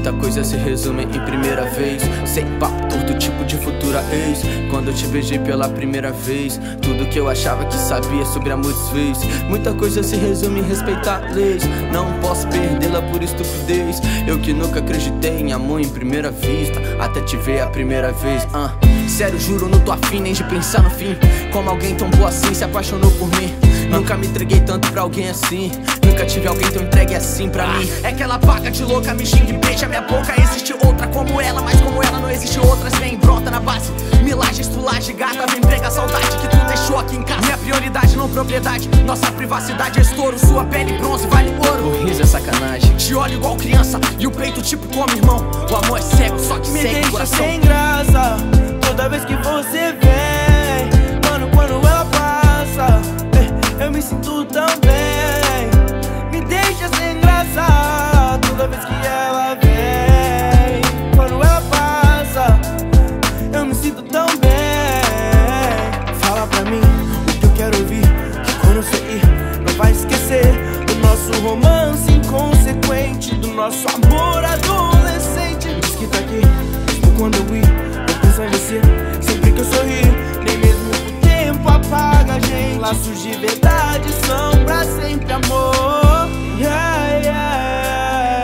Muita coisa se resume em primeira vez. Sem papo torto, tipo de futura ex. Quando eu te beijei pela primeira vez, tudo que eu achava que sabia sobre amor desfez. Muita coisa se resume em respeitar leis. Não posso perdê-la por estupidez. Eu que nunca acreditei em amor em primeira vista, até te ver a primeira vez. Sério, juro, não tô afim nem de pensar no fim. Como alguém tão boa assim se apaixonou por mim. Nunca me entreguei tanto pra alguém assim. Nunca tive alguém tão entregue assim pra mim. É que ela paga de louca, me xinga e beija minha boca. Existe outra como ela, mas como ela não existe outras. Vem, brota na base, milagem, estulagem, gata. Vem, pega a saudade que tu deixou aqui em casa. Minha prioridade, não propriedade. Nossa privacidade é estouro. Sua pele bronze vale ouro. O riso é sacanagem. Te olho igual criança e o peito tipo como irmão. O amor é cego, só que segue o coração. Sem graça toda vez que você vem. Mano, quando ela passa, eu me sinto tão bem. Me deixa sem graça toda vez que ela vem. Quando ela passa, eu me sinto tão bem. Fala pra mim o que eu quero ouvir, que quando você ir não vai esquecer do nosso romance inconsequente, do nosso amor adolescente. Diz que tá aqui, mesmo quando eu ir, eu penso em você. Sempre que eu sorrir, nem mesmo o tempo apaga a gente. Laços de verdade são pra sempre, amor. Yeah, yeah,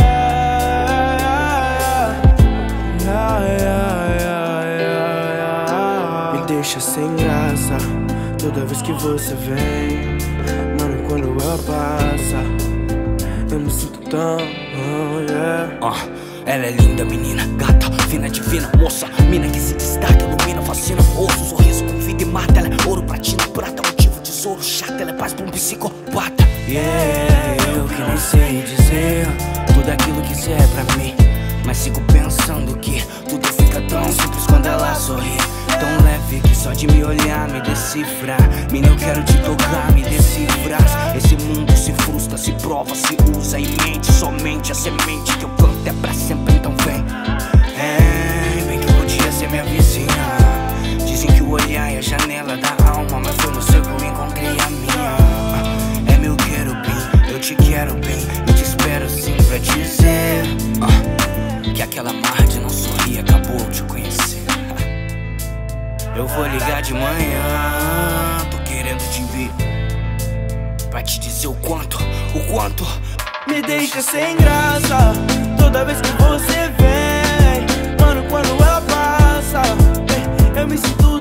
yeah, yeah, yeah. Me deixa sem graça toda vez que você vem. Mano, quando ela passa, eu me sinto tão, Ela é linda, menina, gata, fina, divina, moça, mina que se destaca, ilumina, fascina, osso, sorriso com vida e mata. Ela é ouro, platina, prata, motivo, tesouro, chata. Ela é paz pra um psicopata. Eu que não sei dizer tudo aquilo que cê é pra mim, mas sigo pensando que tudo fica tão simples quando ela sorri. Tão leve que só de me olhar me decifra. Mina, eu quero te tocar, me decifrar. Esse mundo se frustra, se prova, se usa e mente. Somente a semente que eu planto é pra sempre, então vem. Bem que eu podia ser minha vizinha. Dizem que o olhar é a janela da alma, mas foi no seu que eu encontrei a minha. É meu querubim, eu te quero bem, eu te espero sim pra dizer que aquela mar de não sorrir acabou de te conhecer. Eu vou ligar de manhã, tô querendo te ver, pra te dizer o quanto. Me deixa sem graça toda vez que você vem. Mano, quando ela passa, eu me sinto